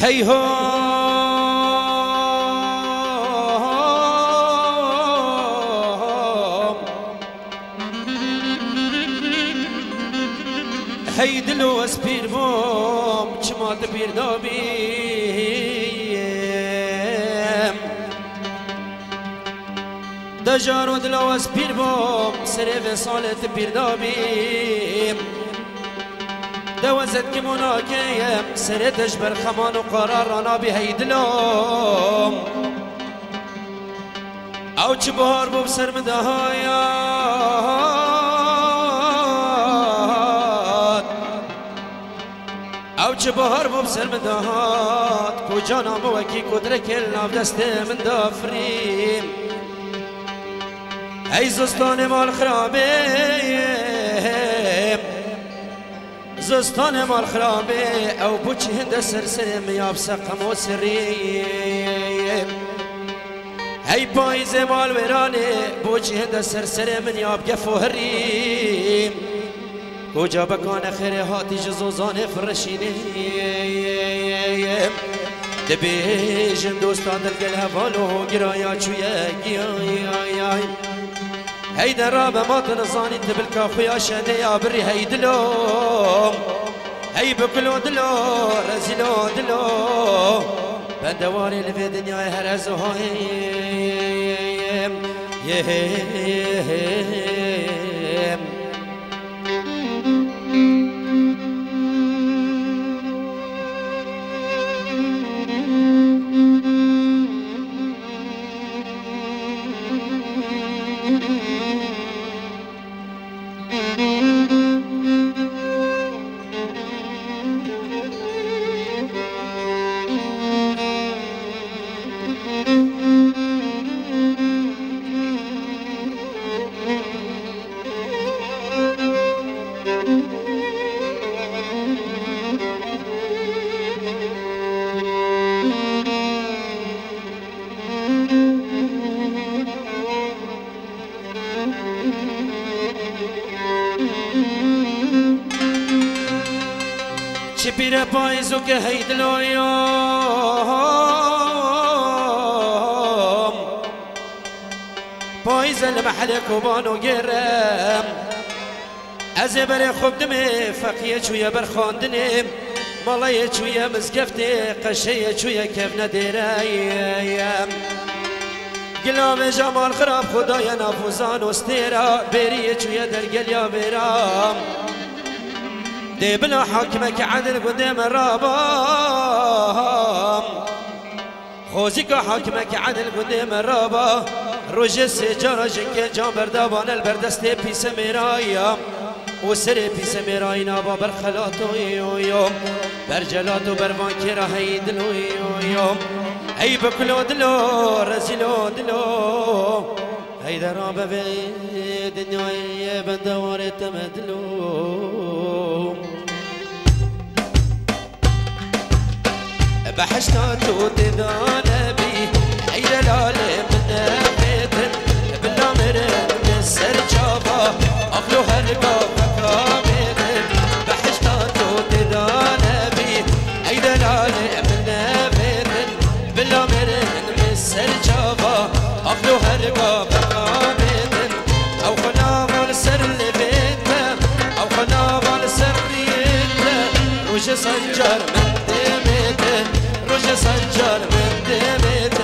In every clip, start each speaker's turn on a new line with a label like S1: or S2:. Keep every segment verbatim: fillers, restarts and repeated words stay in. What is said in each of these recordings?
S1: هی هو هی دلو از پیر بوم چما دبیر دابیم دجارو دلو از پیر بوم سری و سالت پیر دابیم دوزت كمونا كيم سريتش برخمان وقرار رانا بهي دلوم او چبهار بو بسر مدهايات او چبهار بو بسر مدهات كوجانا موكي كدرك الناف دست من دافريم اي زستان مال خرابيم زستان مال خرابه او بوچ هند سرسر میاب سقم و سریم هی پایز مال ورانه بوچ هند سرسر میاب گفوهریم کجا بکان خیر هاتی جزوزان فرشینه دبیجن دوستان دلگل هوالو گرایا چویه گیای هی در راب ما تنظاني تبلكا خويا شادي يا بري هي دلو هي بكلو دلو رزلو دلو بندواري اللي في الدنيا هرزو هايم يهيم شبيرة بايزو كهيد اليوم بايز المحلك وبانو جرم أزبر خوب دمي فقية شوية برخاندني مالاية شوية مزقفتي قشية شوية كيف نديرايم قلام جمال خراب خدايا نافوزان واستيرا بيرية شوية درقل يا بيرام دي بلا حاكمك عدل قدام الرابام خوزيك حاكمك عدل قدام الرابا روج السجارة جنك جامبر دابان البردستي بي سميرايا وسري بي سميراي نابا برخلاتو يوم برجلاتو بربانكيرا هيدلو يوم اي بكلو دلو رزلو دلو هيدا رابا في دنيا بندوار تمدلو بحشتاتو تذانبي عيد العالم من بيتن بالنامر من السرجابة أخلو هالقابة كامتن بحشتاتو تذانبي عيد العالم من بيتن بالنامر من السرجابة أخلو هالقابة كامتن أو خنابال سر لبيتن أو خنابال سر لبيتن وش سنجر من دميتن روج سنجر من دميتن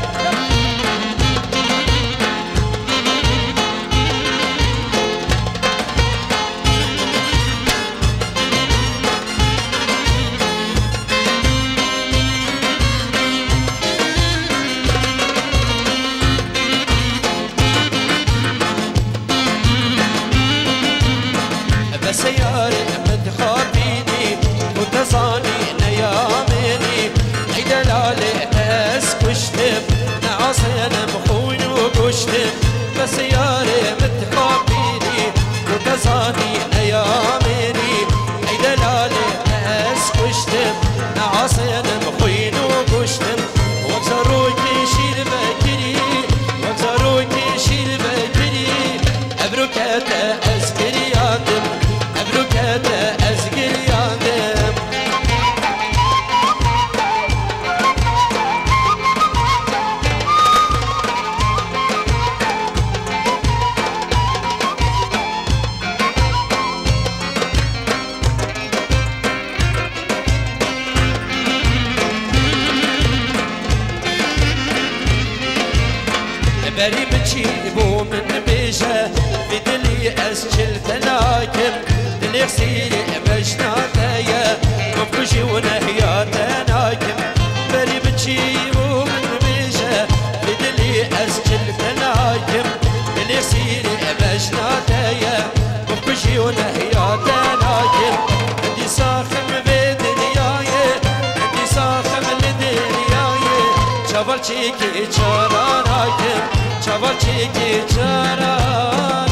S1: بسيارة متخابيني وتزاني نياميني عيد العالي اسكشتم نعصين مخون وقشتم بسيارة متخابيني وتزاني نياميني عيد العالي اسكشتم نعصين مخون وقشتم وكسروكي شيل بكري وكسروكي شيل بكري أبروكات أسكرياتم أبروكات بری بچی بو من بیشه في دلي اسجل تناكم دلي خسيري بجناتي مبكشي ونهيات تناكم بري بچي بو من بیشه في دلي اسجل تناكم دلي خسيري بجناتي مبكشي ونهيات تناكم عندي ساخم بدنياي عندي ساخم لدنياي چاور چيكي چاراناكم چاور چيكي چاراناكم